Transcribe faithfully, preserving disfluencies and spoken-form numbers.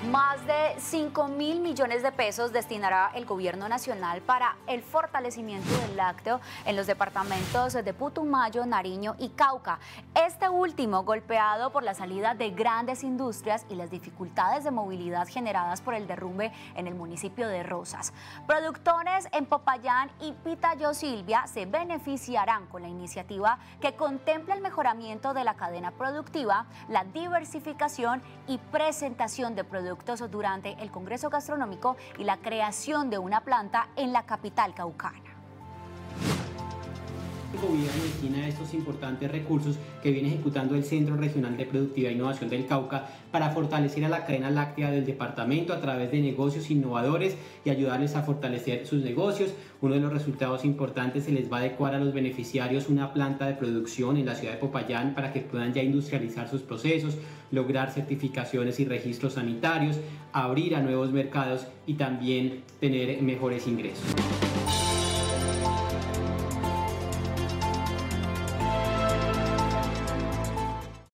Más de cinco mil millones de pesos destinará el gobierno nacional para el fortalecimiento del lácteo en los departamentos de Putumayo, Nariño y Cauca. Este último golpeado por la salida de grandes industrias y las dificultades de movilidad generadas por el derrumbe en el municipio de Rosas. Productores en Popayán y Pitayó Silvia se beneficiarán con la iniciativa que contempla el mejoramiento de la cadena productiva, la diversificación y presentación de productos durante el Congreso Gastronómico y la creación de una planta en la capital caucana. El gobierno destina estos importantes recursos que viene ejecutando el Centro Regional de Productividad e Innovación del Cauca para fortalecer a la cadena láctea del departamento a través de negocios innovadores y ayudarles a fortalecer sus negocios. Uno de los resultados importantes, se les va a adecuar a los beneficiarios una planta de producción en la ciudad de Popayán para que puedan ya industrializar sus procesos, lograr certificaciones y registros sanitarios, abrir a nuevos mercados y también tener mejores ingresos.